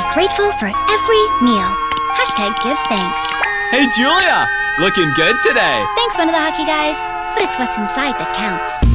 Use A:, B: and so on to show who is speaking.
A: grateful for every meal. Hashtag give thanks.
B: Hey, Julia! Looking good today.
A: Thanks, one of the hockey guys. But it's what's inside that counts.